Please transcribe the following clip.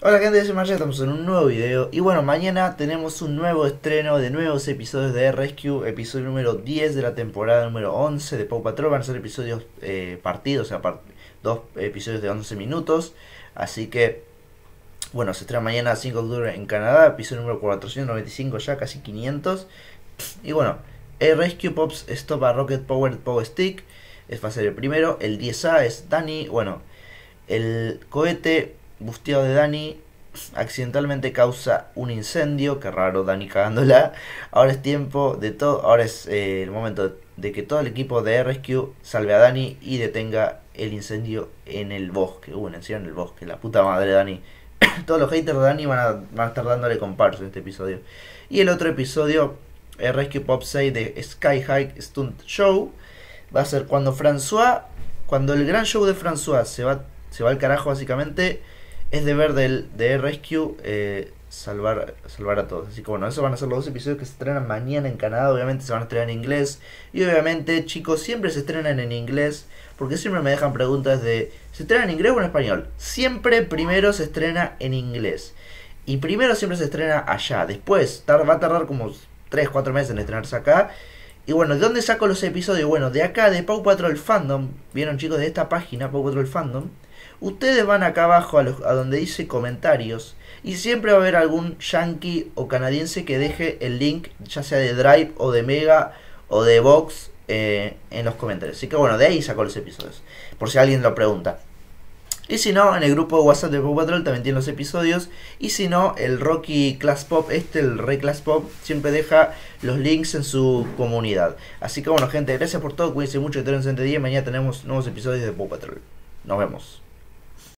Hola gente, yo soy Marcia, estamos en un nuevo video. Y bueno, mañana tenemos un nuevo estreno de nuevos episodios de Rescue. Episodio número 10 de la temporada número 11 de Paw Patrol. Van a ser episodios partidos, o sea, dos episodios de 11 minutos. Así que, bueno, se estrena mañana 5 de octubre en Canadá. Episodio número 495 ya, casi 500. Y bueno, Rescue Pops Stop a Rocket Powered Power Stick. Va a ser el primero. El 10A es Danny. Bueno, el cohete busteado de Danny accidentalmente causa un incendio. Qué raro, Danny cagándola. Ahora es tiempo de todo. Ahora es el momento de que todo el equipo de Rescue salve a Danny y detenga el incendio en el bosque. En el bosque. La puta madre de Danny. Todos los haters de Danny van a estar dándole comparsa en este episodio. Y el otro episodio, Rescue Pop 6 de Sky High Stunt Show, va a ser cuando el gran show de François se va al carajo básicamente. Es deber de Rescue salvar a todos. Así que bueno, esos van a ser los dos episodios que se estrenan mañana en Canadá. Obviamente se van a estrenar en inglés. Y obviamente, chicos, siempre se estrenan en inglés. Porque siempre me dejan preguntas de ¿se estrena en inglés o en español? Siempre primero se estrena en inglés. Y primero siempre se estrena allá. Después va a tardar como 3-4 meses en estrenarse acá. Y bueno, ¿de dónde saco los episodios? Bueno, de acá, de Paw Patrol Fandom. ¿Vieron, chicos? De esta página, Paw Patrol Fandom. Ustedes van acá abajo a donde dice comentarios. Y siempre va a haber algún yankee o canadiense que deje el link, ya sea de Drive o de Mega o de Vox, en los comentarios. Así que bueno, de ahí saco los episodios. Por si alguien lo pregunta. Y si no, en el grupo de WhatsApp de Paw Patrol también tiene los episodios. Y si no, el Rocky Class Pop, el Rey Class Pop, siempre deja los links en su comunidad. Así que bueno, gente, gracias por todo. Cuídense mucho, que tengan un excelente día. Mañana tenemos nuevos episodios de Paw Patrol. Nos vemos.